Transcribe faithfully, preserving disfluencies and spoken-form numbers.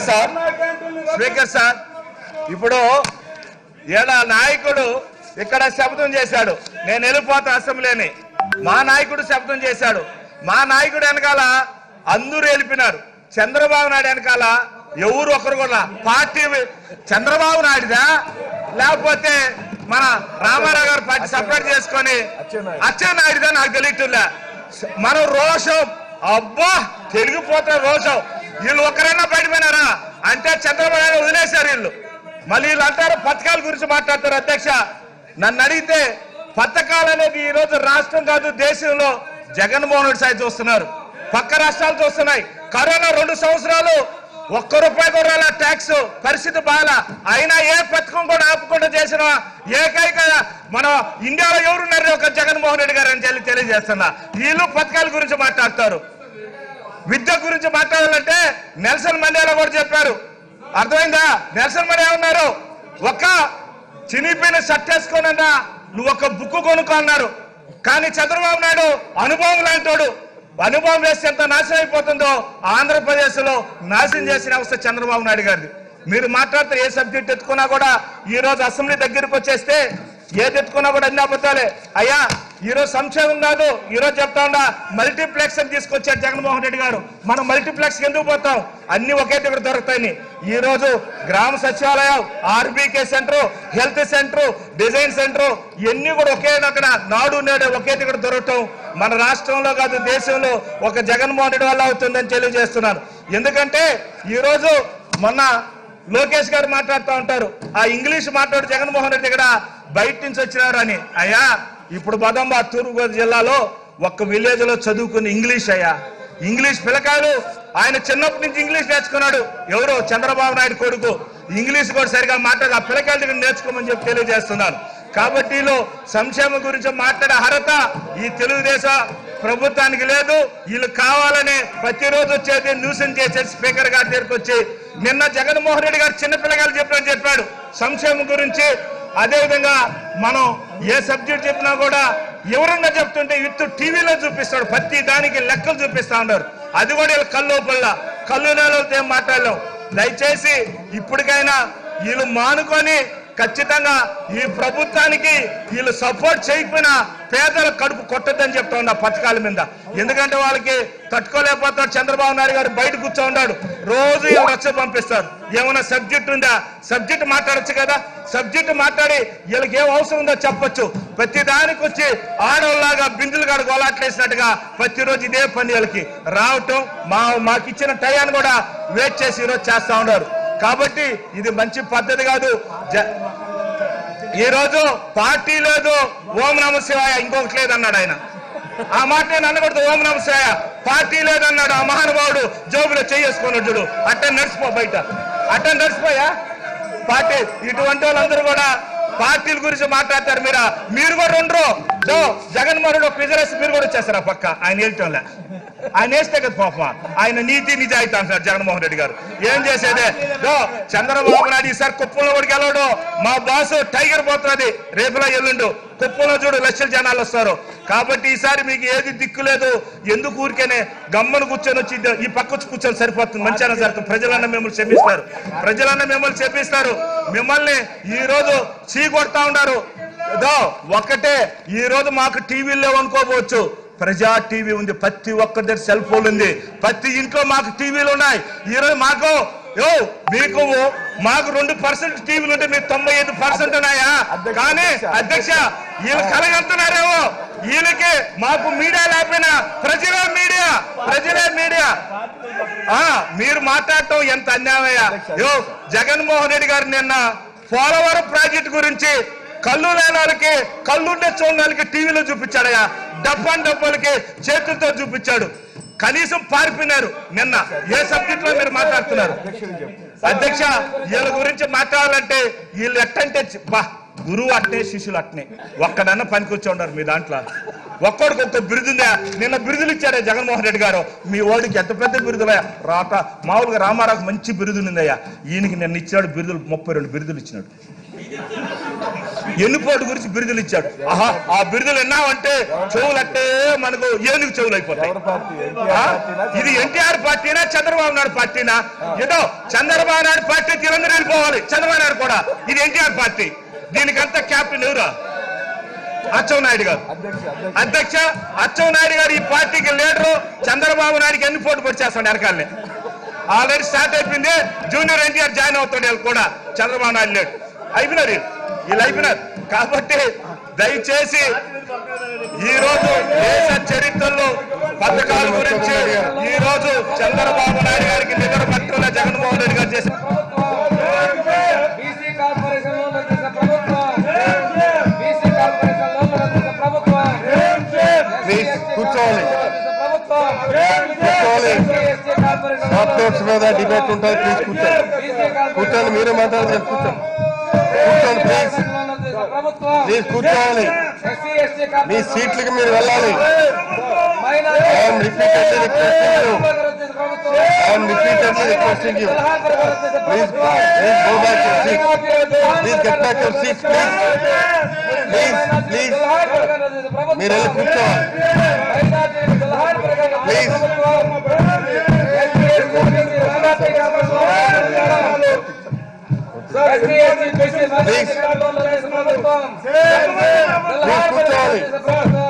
Sir speaker sir ఇప్పుడు ఏడా నాయకుడు ఇక్కడ శబ్దం చేశాడు, నేను వెళ్ళిపోతా అసెంబ్లీని. మా నాయకుడు శబ్దం చేశాడు, మా నాయకుడు వెనకాల అందరూ వెళ్ళిపోయినారు. చంద్రబాబు నాయుడు వెనకాల ఎవరు ఒకరు కూడా పార్టీ చంద్రబాబు నాయుడుదా లేకపోతే మన రామారావు గారు పార్టీ సపరేట్ చేసుకొని అచ్చెన్నాయుడుదా నాకు తెలియట్లే. మనం రోషం అబ్బా తిరిగిపోతే రోషం. వీళ్ళు ఒకరైనా బయటపోయినారా అంటే చంద్రబాబు నాయుడు వదిలేశారు వీళ్ళు. మళ్ళీ వీళ్ళు అంటారు పథకాల గురించి మాట్లాడతారు. అధ్యక్ష నన్ను అడిగితే పథకాలు అనేది ఈ రోజు రాష్ట్రం కాదు దేశంలో జగన్మోహన్ రెడ్డి సాయి చూస్తున్నారు, పక్క రాష్ట్రాలు చూస్తున్నాయి. కరోనా రెండు సంవత్సరాలు ఒక్క రూపాయి కూడా ట్యాక్స్ పరిస్థితి బాగా అయినా ఏ పథకం కూడా ఆపకుండా చేసిన ఏకైక మన ఇండియాలో ఎవరున్నారు ఒక జగన్మోహన్ రెడ్డి గారు అని చెప్పి తెలియజేస్తున్నా. వీళ్ళు పథకాల గురించి మాట్లాడతారు. విద్య గురించి మాట్లాడాలంటే నెల్సన్ మండేలా కూడా చెప్పారు, అర్థమైందా? నెల్సన్ మండేలా ఉన్నారు ఒక చినిపోయిన షర్ట్ వేసుకోనన్నా నువ్వు ఒక బుక్ కొనుక్కో అన్నారు. కానీ చంద్రబాబు నాయుడు అనుభవం లాంటోడు, అనుభవం వేస్తే ఎంత నాశనం అయిపోతుందో ఆంధ్రప్రదేశ్ లో నాశనం చేసిన అవస్థ చంద్రబాబు నాయుడు గారిది. మీరు మాట్లాడితే ఏ సబ్జెక్ట్ ఎత్తుకున్నా కూడా ఈ రోజు అసెంబ్లీ దగ్గరికి వచ్చేస్తే ఏది ఎత్తుకున్నా కూడా అన్ని అబద్ధాలే. అయ్యా ఈరోజు సంక్షేమం కాదు, ఈరోజు చెప్తా ఉండా మల్టీప్లెక్స్ అని తీసుకొచ్చారు జగన్మోహన్ రెడ్డి గారు. మనం మల్టీప్లెక్స్ ఎందుకు పోతాం, అన్ని ఒకే దగ్గర దొరుకుతాయని. ఈ రోజు గ్రామ సచివాలయం, RBK centre, health centre, design centre ఇవన్నీ కూడా ఒకే దగ్గర నాడు నేడు ఒకే దగ్గర దొరకటం మన రాష్ట్రంలో కాదు దేశంలో ఒక జగన్మోహన్ రెడ్డి వల్ల అవుతుందని తెలియజేస్తున్నాను. ఎందుకంటే ఈ రోజు మొన్న లోకేష్ గారు మాట్లాడుతూ ఉంటారు, ఆ ఇంగ్లీష్ మాట్లాడు జగన్మోహన్ రెడ్డి దగ్గర బయట నుంచి వచ్చినారు అని. అయ్యా ఇప్పుడు బదంబా తూర్పుగోదావరి జిల్లాలో ఒక్క విలేజ్ లో చదువుకుని ఇంగ్లీష్ అయ్యా, ఇంగ్లీష్ పిల్లకాయలు ఆయన చిన్నప్పటి నుంచి ఇంగ్లీష్ నేర్చుకున్నాడు. ఎవరు? చంద్రబాబు నాయుడు కొడుకు. ఇంగ్లీష్ కూడా సరిగా మాట్లాడి ఆ పిల్లకాయల దగ్గర నేర్చుకోమని చెప్పి తెలియజేస్తున్నాను. కాబట్టి సంక్షేమం గురించి మాట్లాడే అర్హత ఈ తెలుగుదేశం ప్రభుత్వానికి లేదు. వీళ్ళు కావాలని ప్రతిరోజు వచ్చేది న్యూసెన్స్ చేసేది స్పీకర్ గారి దగ్గరికి వచ్చి నిన్న జగన్మోహన్ రెడ్డి గారు చిన్నపిల్లగాలు చెప్పినట్టు చెప్పాడు సంక్షేమం గురించి. అదేవిధంగా మనం ఏ సబ్జెక్ట్ చెప్పినా కూడా ఎవరన్నా చెప్తుంటే విత్తు టీవీలో చూపిస్తాడు, ప్రతి దానికి లెక్కలు చూపిస్తా ఉన్నారు. అది కూడా వీళ్ళు కళ్ళు పళ్ళ కళ్ళు నేలతో ఏం మాట్లాడలేం. దయచేసి ఇప్పటికైనా వీళ్ళు మానుకొని ఖచ్చితంగా ఈ ప్రభుత్వానికి వీళ్ళు సపోర్ట్ చేయకపోయినా పేదల కడుపు కొట్టద్దని చెప్తా ఉన్నా పథకాల మీద. ఎందుకంటే వాళ్ళకి తట్టుకోలేకపోతాడు చంద్రబాబు నాయుడు గారు, బయట కూర్చో ఉన్నాడు, రోజు వీళ్ళు వచ్చి పంపిస్తారు. ఏమైనా సబ్జెక్ట్ ఉందా? సబ్జెక్ట్ మాట్లాడచ్చు కదా, సబ్జెక్ట్ మాట్లాడి వీళ్ళకి ఏం అవసరం ఉందో చెప్పొచ్చు. ప్రతి దానికి వచ్చి ఆడవాళ్ళలాగా బిందులు కాడు గోలాట్లేసినట్టుగా ప్రతిరోజు ఇదే పని వీళ్ళకి రావటం, మా మాకు ఇచ్చిన టయాన్ని కూడా వెయిట్ చేసి ఈరోజు చేస్తా ఉన్నారు. కాబట్టి ఇది మంచి పద్ధతి కాదు. ఈ రోజు పార్టీ లేదు, ఓం నమ శివాయ ఇంకొకటి లేదన్నాడు ఆయన. ఆ మాట నేను అనకూడదు. ఓం నమ శివాయ పార్టీ లేదన్నాడు ఆ మహానుభావుడు. జోబులో చేసుకున్నాడు చూడు, అట్టే నడిచిపో, బయట అట్టే నడిచిపోయా పార్టీ. ఇటువంటి వాళ్ళందరూ కూడా పార్టీల గురించి మాట్లాడతారు. మీరు మీరు కూడా ఉండరు. జగన్మోహన్ రెడ్డి ప్రిజరేస్ మీరు కూడా వచ్చేస్తారు ఆ పక్క. ఆయన వెళ్ళటంలే, ఆయన వేస్తే కదా పాప. ఆయన నీతి నిజాయితీ అంటారు జగన్మోహన్ రెడ్డి గారు. ఏం చేసేదే చంద్రబాబు నాయుడు ఈసారి కుప్పంలో కూడా గెలవడు. మా బాసు టైగర్ పోతున్నది రేపులో ఎల్లుండు. కుప్పంలో చూడు లక్షల జనాలు వస్తారు. కాబట్టి ఈసారి మీకు ఏది దిక్కు లేదు. ఎందుకు ఊరికేనే గమ్మను కూర్చొని వచ్చి ఈ పక్క వచ్చి కూర్చొని సరిపోతుంది, మంచిగా జరుగుతుంది. ప్రజలన్న మిమ్మల్ని చెప్పిస్తారు, ప్రజలన్న మిమ్మల్ని చెప్పిస్తారు. మిమ్మల్ని ఈ రోజు చీ కొడతా ఉన్నారు. ఒక్కటే ఈ రోజు మాకు టీవీలు లేవు అనుకోవచ్చు, ప్రజా టీవీ ఉంది, ప్రతి ఒక్కరి దగ్గర సెల్ ఫోన్ ఉంది, ప్రతి ఇంట్లో మాకు టీవీలు ఉన్నాయి. ఈరోజు మాకు యో మీకు మాకు రెండు పర్సెంట్ టీవీలు ఉంటే మీకు తొంభై ఐదు పర్సెంట్ ఉన్నాయా? కానీ అధ్యక్ష వీళ్ళు కలగంటున్నారేమో, వీళ్ళకి మాకు మీడియా లేకపోయినా ప్రజలే మీడియా, ప్రజలే మీడియా. మీరు మాట్లాడటం ఎంత అన్యాయమయ్యా. యో జగన్మోహన్ రెడ్డి గారు నిన్న పోలవరం ప్రాజెక్టు గురించి కళ్ళు లేని వాళ్ళకి కళ్ళుండే చూడని వాళ్ళకి టీవీలో చూపించాడయ్యా. డబ్బాన్ డబ్బాలకి చేతులతో చూపించాడు. కనీసం పారిపోయినారు. నిన్న ఏ సబ్జెక్ట్ లో మీరు మాట్లాడుతున్నారు? అధ్యక్ష వీళ్ళ గురించి మాట్లాడాలంటే వీళ్ళు ఎట్టంటే బా గురువు అట్నే శిష్యులు అట్నే. ఒక్కడన్నా పనికి వచ్చి ఉన్నారు మీ దాంట్లో. ఒక్కడికి ఒక్క బిరుదుందా? నిన్న బిరుదులు ఇచ్చారే జగన్మోహన్ రెడ్డి గారు. మీ వాడికి ఎంత పెద్ద బిరుదులయ్యా రాట. మామూలుగా రామారావుకి మంచి బిరుదు ఉందయ్యా, ఈయనకి నిన్న ఇచ్చినాడు బిరుదులు, ముప్పై రెండు బిరుదులు ఇచ్చినాడు. ఎన్నిపోటు గురించి బిరుదులు ఇచ్చాడు. ఆహా, ఆ బిరుదులు విన్నామంటే చెవులట్టే మనకు ఏనుగు చెవులు అయిపోతాయి. ఇది ఎన్టీఆర్ పార్టీనా చంద్రబాబు నాయుడు పార్టీనా? ఏదో చంద్రబాబు నాయుడు పార్టీ తిరందరూ వెళ్ళిపోవాలి, చంద్రబాబు నాయుడు కూడా. ఇది ఎన్టీఆర్ పార్టీ. దీనికంతా క్యాప్టెన్ ఎవరా? అచ్చెన్నాయుడు గారు అధ్యక్ష. అచ్చెన్నాయుడు గారు ఈ పార్టీకి లీడరు. చంద్రబాబు నాయుడుకి ఎన్ని పోటీ పొడిచేస్తాడు వెనకాలనే. ఆల్రెడీ స్టార్ట్ అయిపోయింది. జూనియర్ ఎన్టీఆర్ జాయిన్ అవుతాడు వీళ్ళు కూడా. చంద్రబాబు నాయుడు లేడు. అయిపోయినారు వీళ్ళు అయిపోయినారు. కాబట్టి దయచేసి ఈ రోజు దేశ చరిత్రలో పథకాల గురించి ఈ రోజు చంద్రబాబు నాయుడు గారికి నిద్ర పట్టుకున్న జగన్మోహన్ రెడ్డి గారు చేసిన కూర్చోవాలి కూర్చోవాలి మీద డిబేట్ ఉంటుంది. ప్లీజ్ కూర్చోండి కూర్చోండి మీరే మాట్లాడదు. కూర్చోండి కూర్చోండి ప్లీజ్ ప్లీజ్ కూర్చోవాలి. మీ సీట్లకి మీరు వెళ్ళాలి. I'm repeatedly requesting you I'm repeatedly requesting you please please go back your seat. Please get back your seat please please please మీరు వెళ్ళి కూర్చోవాలి ప్లీజ్. ప్లీజ్ కూర్చోవాలి.